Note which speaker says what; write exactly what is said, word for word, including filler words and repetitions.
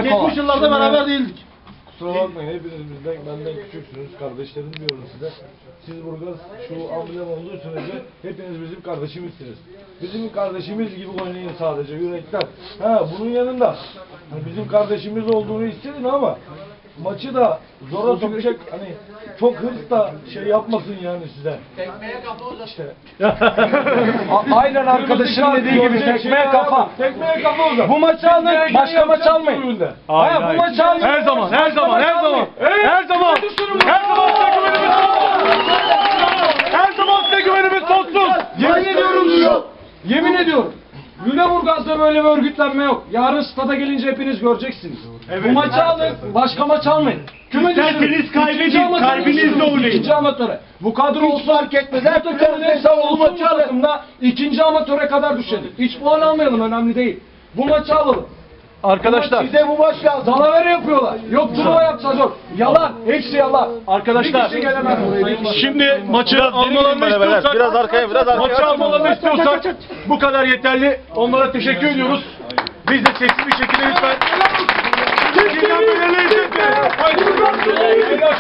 Speaker 1: Geçmiş yıllarda beraber değildik.
Speaker 2: Kusura bakmayın, hepiniz bizden, benden küçüksünüz, kardeşlerim diyorum size. Siz Burgaz şu amblem olduğu sürece hepiniz bizim kardeşimizsiniz. Bizim kardeşimiz gibi oynayın sadece, yürekten. Ha, bunun yanında hani bizim kardeşimiz olduğunu hissedin ama maçı da zora sokacak, hani çok hırs da şey yapmasın yani size.
Speaker 3: Tekmeye kafa uzat.
Speaker 2: İşte.
Speaker 4: Aynen arkadaşın dediği gibi tekmeye kafa.
Speaker 2: Tekmeye kafa uzat.
Speaker 4: Bu maçı alın, başka maç almayın.
Speaker 5: Hayır,
Speaker 4: Ha, bu
Speaker 5: hayır.
Speaker 4: maçı alın.
Speaker 5: Her zaman, her zaman, her zaman.
Speaker 4: Evet.
Speaker 5: Her zaman. Her zaman size güvenimiz sonsuz. Her zaman size güvenimiz sonsuz.
Speaker 4: Yemin ediyorum. Yemin ediyorum. Lüleburgaz'da böyle bir örgütlenme yok. Yarın stada gelince hepiniz göreceksiniz. Bu maçı alın, başka maç almayın. Küme
Speaker 5: İsterseniz
Speaker 4: düşürün.
Speaker 5: kaybedin,
Speaker 4: İkinci amatöre
Speaker 5: kalbinizle
Speaker 4: düşürün.
Speaker 5: oynayın.
Speaker 4: İkinci amatöre. Bu kadro olsun.
Speaker 1: fark etmez.
Speaker 4: Bu takımın hepsi olsun bu takımda ikinci amatöre kadar düşelim. Hiç puan almayalım, önemli değil. Bu maçı alalım.
Speaker 5: Arkadaşlar,
Speaker 1: Bize bu maç lazım.
Speaker 4: Dalavere yapıyorlar. Yok turnuva yapacağız yok. Yalan. Hepsi yalan.
Speaker 5: arkadaşlar.
Speaker 4: Bir kişi gelemez.
Speaker 5: Şimdi maçı almalarını istiyorsak,
Speaker 1: Biraz arkaya, biraz arkaya.
Speaker 5: maçı almalarını istiyorsak bu kadar yeterli. Onlara teşekkür ediyoruz. Biz de sessiz bir şekilde lütfen. Teşekkür ederiz.